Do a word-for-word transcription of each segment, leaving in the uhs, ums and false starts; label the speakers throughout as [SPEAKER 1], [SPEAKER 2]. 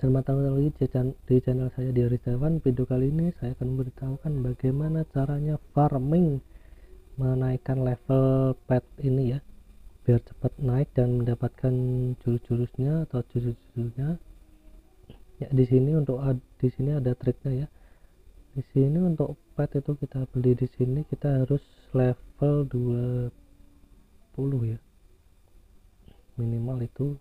[SPEAKER 1] Selamat datang lagi di channel saya di Rizwan. Video kali ini saya akan memberitahukan bagaimana caranya farming menaikkan level pet ini ya, biar cepat naik dan mendapatkan jurus-jurusnya atau jurus-jurusnya. Ya, di sini untuk di sini ada triknya ya. Di sini untuk pet itu kita beli di sini kita harus level dua puluh ya. Minimal itu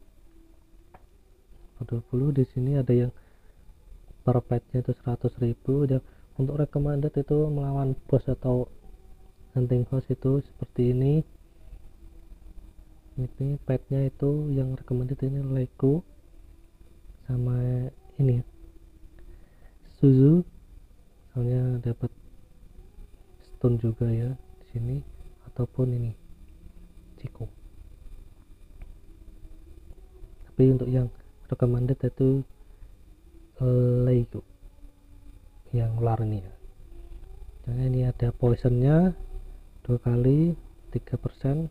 [SPEAKER 1] dua puluh. Di sini ada yang per petnya itu seratus ribu, dan untuk recommended itu melawan boss atau hunting host itu seperti ini. Ini petnya itu yang recommended ini Lego sama ini Suzu, soalnya dapat stone juga ya di sini, ataupun ini Chico. Tapi untuk yang recommended itu Lego yang ular ini ya. Dan ini ada poisonnya dua kali tiga persen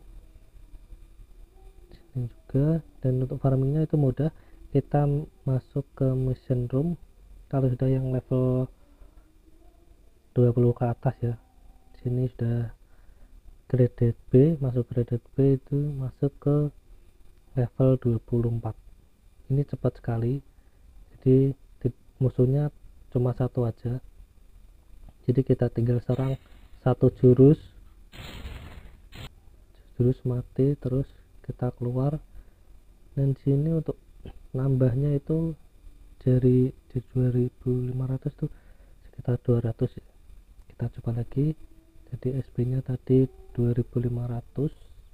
[SPEAKER 1] sini juga. Dan untuk farmingnya itu mudah, kita masuk ke mission room kalau sudah yang level dua puluh ke atas ya. Sini sudah graded B, masuk graded B itu masuk ke level dua puluh empat. Ini cepat sekali, jadi musuhnya cuma satu aja, jadi kita tinggal serang satu jurus jurus mati, terus kita keluar. Dan sini untuk nambahnya itu dari, dari dua ribu lima ratus tuh sekitar dua ratus ya. Kita coba lagi, jadi S P nya tadi dua ribu lima ratus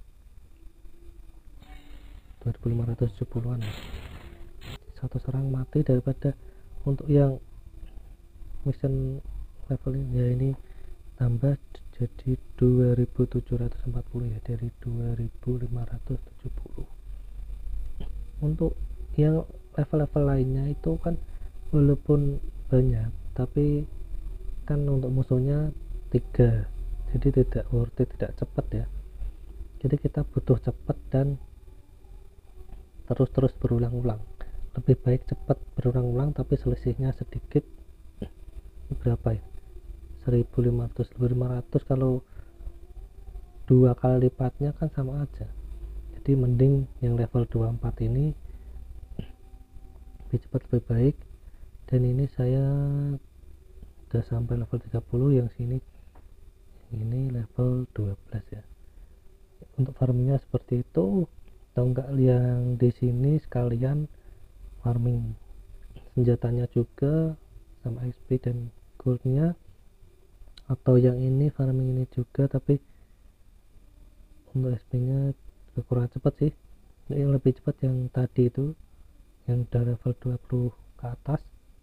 [SPEAKER 1] dua ribu lima ratus tujuh puluhan ya. Satu serang mati, daripada untuk yang mission level ini ya, ini tambah jadi dua ribu tujuh ratus empat puluh ya, dari dua ribu lima ratus tujuh puluh. Untuk yang level-level lainnya itu kan walaupun banyak, tapi kan untuk musuhnya tiga, jadi tidak worth it, tidak cepat ya. Jadi kita butuh cepat dan terus-terus berulang-ulang. Lebih baik cepat berulang-ulang tapi selisihnya sedikit. Ini berapa ya, seribu lima ratus, seribu lima ratus, kalau dua kali lipatnya kan sama aja. Jadi mending yang level dua puluh empat ini lebih cepat lebih baik. Dan ini saya udah sampai level tiga puluh, yang sini yang ini level dua belas ya. Untuk farmingnya seperti itu, atau enggak yang di sini sekalian farming senjatanya juga sama X P dan goldnya, atau yang ini farming ini juga tapi untuk X P nya kurang cepat sih. Yang lebih cepat yang tadi itu, yang udah level dua puluh ke atas,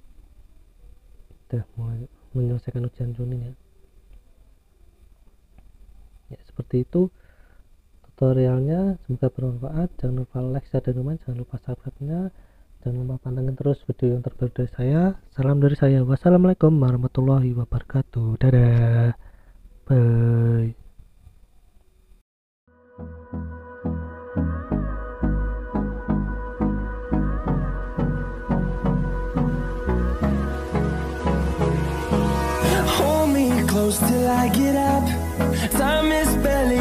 [SPEAKER 1] udah mulai menyelesaikan ujian tuning ya. Ya seperti itu tutorialnya, semoga bermanfaat. Jangan lupa like, share, dan komen. Jangan lupa subscribe nya. Jangan lupa pantengin terus video yang terbaru dari saya. Salam dari saya, wassalamualaikum warahmatullahi wabarakatuh. Dadah, bye.
[SPEAKER 2] Hold me close till I get up. Time is barely